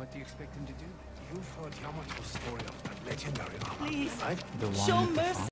What do you expect him to do? You've heard Yamato's story of that legendary armor, Please, right? The one show with the mercy.